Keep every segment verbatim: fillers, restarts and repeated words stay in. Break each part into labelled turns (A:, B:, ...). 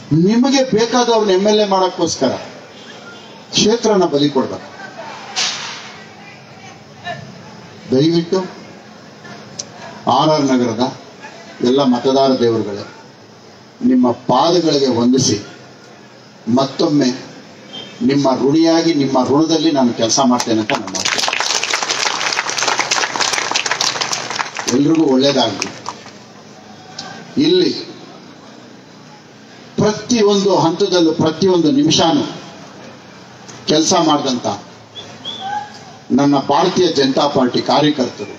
A: ನಿಮಗೆ ಬೇಕಾದವ್ರನ್ನ M L A ಮಾಡಕ್ಕೋಸ್ಕರ ಕ್ಷೇತ್ರನ ಬಲಿ ಕೊಡ್ಬೇಕು. ದಯವಿಟ್ಟು ಆರ್ ಆರ್ ನಗರದ ಎಲ್ಲ ಮತದಾರ ದೇವರುಗಳೇ, ನಿಮ್ಮ ಪಾದಗಳಿಗೆ ವಂದಿಸಿ ಮತ್ತೊಮ್ಮೆ ನಿಮ್ಮ ಋಣಿಯಾಗಿ ನಿಮ್ಮ ಋಣದಲ್ಲಿ ನಾನು ಕೆಲಸ ಮಾಡ್ತೇನೆ ಅಂತ ನಾನು ಮಾಡ್ತೇನೆ. ಎಲ್ರಿಗೂ ಒಳ್ಳೇದಾಗಲಿ. ಇಲ್ಲಿ ಪ್ರತಿಯೊಂದು ಹಂತದಲ್ಲೂ ಪ್ರತಿಯೊಂದು ನಿಮಿಷನೂ ಕೆಲಸ ಮಾಡಿದಂತ ನನ್ನ ಭಾರತೀಯ ಜನತಾ ಪಾರ್ಟಿ ಕಾರ್ಯಕರ್ತರು,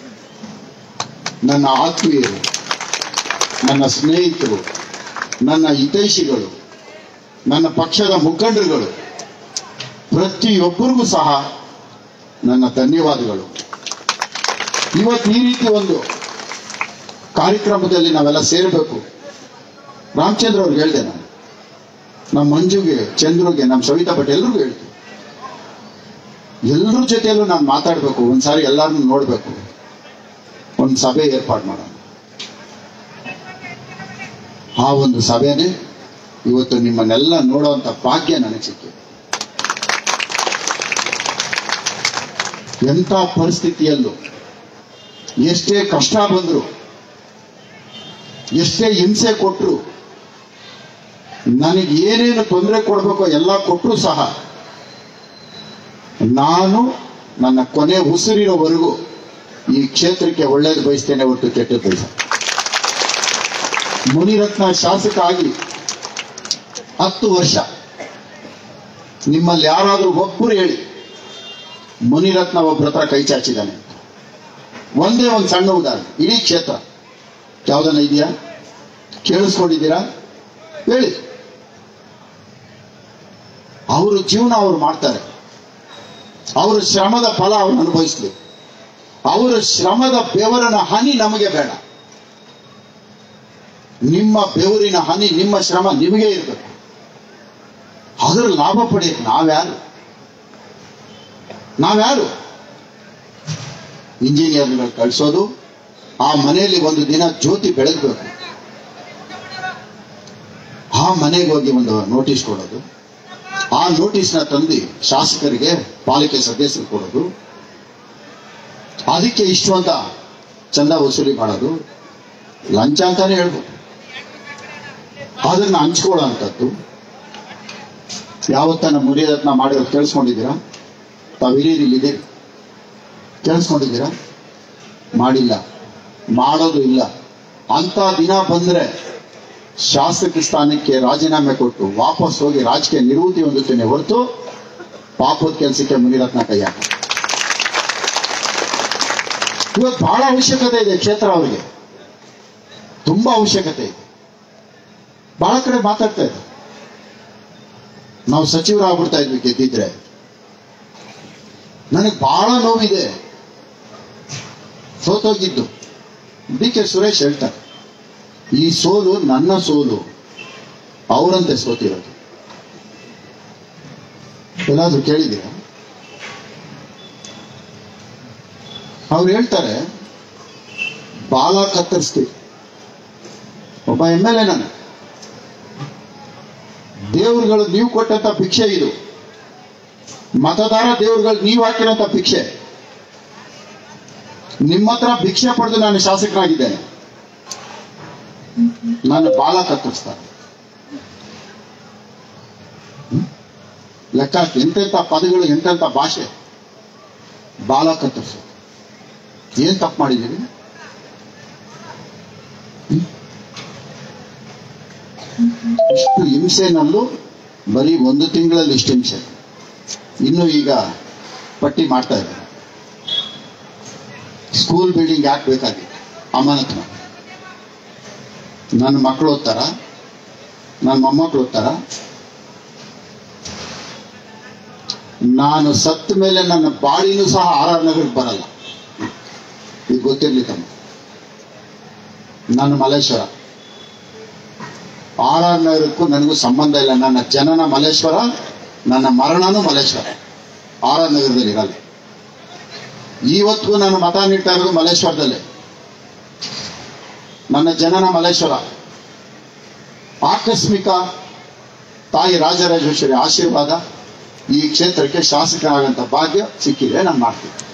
A: ನನ್ನ ಆತ್ಮೀಯರು, ನನ್ನ ಸ್ನೇಹಿತರು, ನನ್ನ ಹಿತೈಷಿಗಳು, ನನ್ನ ಪಕ್ಷದ ಮುಖಂಡರುಗಳು, ಪ್ರತಿಯೊಬ್ಬರಿಗೂ ಸಹ ನನ್ನ ಧನ್ಯವಾದಗಳು. ಇವತ್ತು ಈ ರೀತಿ ಒಂದು ಕಾರ್ಯಕ್ರಮದಲ್ಲಿ ನಾವೆಲ್ಲ ಸೇರಬೇಕು. ರಾಮಚಂದ್ರ ಅವ್ರಿಗೆ ಹೇಳಿದೆ, ನಾನು ನಮ್ಮ ಮಂಜುಗೆ, ಚಂದ್ರುಗೆ, ನಮ್ಮ ಸವಿತಾ ಭಟ್ ಎಲ್ರಿಗೂ ಹೇಳ್ತೀನಿ, ಎಲ್ಲರ ಜೊತೆಯಲ್ಲೂ ನಾನು ಮಾತಾಡಬೇಕು. ಒಂದ್ಸಾರಿ ಎಲ್ಲರನ್ನೂ ನೋಡ್ಬೇಕು, ಒಂದು ಸಭೆ ಏರ್ಪಾಡು ಮಾಡೋಣ. ಆ ಒಂದು ಸಭೆನೇ ಇವತ್ತು ನಿಮ್ಮನ್ನೆಲ್ಲ ನೋಡುವಂತ ಭಾಗ್ಯ ನನಗೆ ಸಿಕ್ಕಿದೆ. ಎಂಥ ಪರಿಸ್ಥಿತಿಯಲ್ಲೂ ಎಷ್ಟೇ ಕಷ್ಟ ಬಂದ್ರು, ಎಷ್ಟೇ ಹಿಂಸೆ ಕೊಟ್ಟರು, ನನಗೆ ಏನೇನು ತೊಂದರೆ ಕೊಡಬೇಕೋ ಎಲ್ಲ ಕೊಟ್ಟರು ಸಹ ನಾನು ನನ್ನ ಕೊನೆ ಉಸಿರಿರೋವರೆಗೂ ಈ ಕ್ಷೇತ್ರಕ್ಕೆ ಒಳ್ಳೇದು ಬಯಸ್ತೇನೆ ಹೊರತು ಕೆಟ್ಟದ್ದು ಬಯಸ. ಮುನಿರತ್ನ ಶಾಸಕ ಆಗಿ ಹತ್ತು ವರ್ಷ ನಿಮ್ಮಲ್ಲಿ ಯಾರಾದರೂ ಒಬ್ಬರು ಹೇಳಿ ಮುನಿರತ್ನ ಒಬ್ಬರ ಹತ್ರ ಕೈ ಚಾಚಿದ್ದಾನೆ. ಒಂದೇ ಒಂದು ಸಣ್ಣ ಉದಾಹರಣೆ, ಇಡೀ ಕ್ಷೇತ್ರ ಯಾವ್ದನ್ನ ಇದೆಯಾ? ಕೇಳಿಸ್ಕೊಂಡಿದ್ದೀರಾ? ಹೇಳಿ. ಅವರು ಜೀವನ ಅವ್ರು ಮಾಡ್ತಾರೆ, ಅವರ ಶ್ರಮದ ಫಲ ಅವ್ರು ಅನುಭವಿಸ್ಲಿ. ಅವರ ಶ್ರಮದ ಬೆವರಿನ ಹನಿ ನಮಗೆ ಬೇಡ. ನಿಮ್ಮ ಬೆವರಿನ ಹನಿ, ನಿಮ್ಮ ಶ್ರಮ ನಿಮಗೆ ಇರಬೇಕು. ಅದರ ಲಾಭ ಪಡೆಯಕ್ಕೆ ನಾವ್ಯಾರು? ನಾವ್ಯಾರು? ಇಂಜಿನಿಯರ್ಗಳು ಕಳಿಸೋದು, ಆ ಮನೆಯಲ್ಲಿ ಒಂದು ದಿನ ಜ್ಯೋತಿ ಬೆಳಗಬೇಕು, ಆ ಮನೆಗೆ ಹೋಗಿ ಒಂದು ನೋಟಿಸ್ ಕೊಡೋದು, ಆ ನೋಟಿಸ್ನ ತಂದು ಶಾಸಕರಿಗೆ, ಪಾಲಿಕೆ ಸದಸ್ಯರು ಕೊಡೋದು, ಅದಕ್ಕೆ ಇಷ್ಟು ಅಂತ ಚಂದ ವಸೂಲಿ ಮಾಡೋದು, ಲಂಚ ಅಂತಾನೆ ಹೇಳ್ಬೋದು. ಅದನ್ನ ಹಂಚ್ಕೊಳ್ಳೋ ಅಂಥದ್ದು ಯಾವತ್ತನ ಮುನಿರತ್ನ ಮಾಡಿರೋ ಕೇಳಿಸ್ಕೊಂಡಿದ್ದೀರಾ? ತಾವು ಹಿರಿಯರಿಲ್ಲಿದ್ದೀರಿ, ಕೇಳಿಸ್ಕೊಂಡಿದ್ದೀರಾ? ಮಾಡಿಲ್ಲ, ಮಾಡೋದು ಇಲ್ಲ. ಅಂತ ದಿನ ಬಂದ್ರೆ ಶಾಸಕ ಸ್ಥಾನಕ್ಕೆ ರಾಜೀನಾಮೆ ಕೊಟ್ಟು ವಾಪಸ್ ಹೋಗಿ ರಾಜಕೀಯ ನಿವೃತ್ತಿ ಹೊಂದುತ್ತೇನೆ ಹೊರತು ಪಾಪದ ಕೆಲಸಕ್ಕೆ ಮುನಿರತ್ನ ಕೈ ಹಾಕ. ಇವತ್ತು ಬಹಳ ಅವಶ್ಯಕತೆ ಇದೆ ಕ್ಷೇತ್ರ, ಅವರಿಗೆ ತುಂಬಾ ಅವಶ್ಯಕತೆ ಇದೆ. ಬಹಳ ಕಡೆ ಮಾತಾಡ್ತಾ ಇದ್ದೆ, ನಾವು ಸಚಿವರಾಗ್ಬಿಡ್ತಾ ಇದ್ವಿ ಗೆದ್ದಿದ್ರೆ. ನನಗೆ ಬಹಳ ನೋವಿದೆ, ಸೋತೋಗಿದ್ದು. ಡಿ ಕೆ ಸುರೇಶ್ ಹೇಳ್ತಾರೆ, ಈ ಸೋಲು ನನ್ನ ಸೋಲು, ಅವರಂತೆ ಸೋತಿರೋದು. ಎಲ್ಲಾದ್ರೂ ಕೇಳಿದ್ದೀರಾ? ಅವ್ರು ಹೇಳ್ತಾರೆ, ಬಾಲ ಕತ್ತರಿಸ್ತೀವಿ. ಒಬ್ಬ ಎಮ್ ಎಲ್ ಎ ನಾನು, ದೇವರುಗಳು ನೀವು ಕೊಟ್ಟಂತ ಭಿಕ್ಷೆ ಇದು, ಮತದಾರ ದೇವರುಗಳು ನೀವು ಹಾಕಿರೋಂಥ ಭಿಕ್ಷೆ. ನಿಮ್ಮ ಹತ್ರ ಭಿಕ್ಷೆ ಪಡೆದು ನಾನು ಶಾಸಕನಾಗಿದ್ದೇನೆ, ನಾನು ಬಾಲ ಕತ್ತರಿಸ್ತಾರೆ. ಲೆಕ್ಕ ಎಂತೆಂಥ ಪದಗಳು, ಎಂತೆಂಥ ಭಾಷೆ. ಬಾಲ ಕತ್ತರಿಸು, ಏನ್ ತಪ್ಪು ಮಾಡಿದ್ದೀವಿ? ಇಷ್ಟು ಹಿಂಸೆನಲ್ಲೂ ಬರೀ ಒಂದು ತಿಂಗಳಲ್ಲಿ ಇಷ್ಟು ಹಿಂಸೆ. ಇನ್ನು ಈಗ ಪಟ್ಟಿ ಮಾಡ್ತಾ ಇದ್ದಾರೆ. ಸ್ಕೂಲ್ ಬಿಲ್ಡಿಂಗ್ ಯಾಕೆ ಬೇಕಾಗಿತ್ತು? ಅಮಾನತ್ ಮಾಡಿ. ನನ್ನ ಮಕ್ಕಳು ಓದ್ತಾರ, ನನ್ನ ಮೊಮ್ಮಕ್ಕಳು ಓದ್ತಾರ. ನಾನು ಸತ್ತ ಮೇಲೆ ನನ್ನ ಬಾಡಿನೂ ಸಹ ಆರ್ ಆರ್ ನಗರಕ್ಕೆ ಬರಲ್ಲ. ಇದು ಗೊತ್ತಿರ್ಲಿ ತಮ್ಮ. ನಾನು ಮಲ್ಲೇಶ್ವರ, ಆರ್ ಆರ್ ನಗರಕ್ಕೂ ನನಗೂ ಸಂಬಂಧ ಇಲ್ಲ. ನನ್ನ ಜನನ ಮಲ್ಲೇಶ್ವರ, ನನ್ನ ಮರಣನೂ ಮಲ್ಲೇಶ್ವರ. ಆರ್ ಆರ್ ನಗರದಲ್ಲಿ ಇರಲ್ಲ. ಇವತ್ತಿಗೂ ನಾನು ಮತ ನೀಡ್ತಾ ಇರೋದು ಮಲ್ಲೇಶ್ವರದಲ್ಲೇ. ನನ್ನ ಜನನ ಮಲ್ಲೇಶ್ವರ. ಆಕಸ್ಮಿಕ ತಾಯಿ ರಾಜರಾಜೇಶ್ವರಿ ಆಶೀರ್ವಾದ ಈ ಕ್ಷೇತ್ರಕ್ಕೆ ಶಾಸಕರಾಗಂತ ಭಾಗ್ಯ ಸಿಕ್ಕಿದೆ. ನಾನು ಮಾಡ್ತೀನಿ.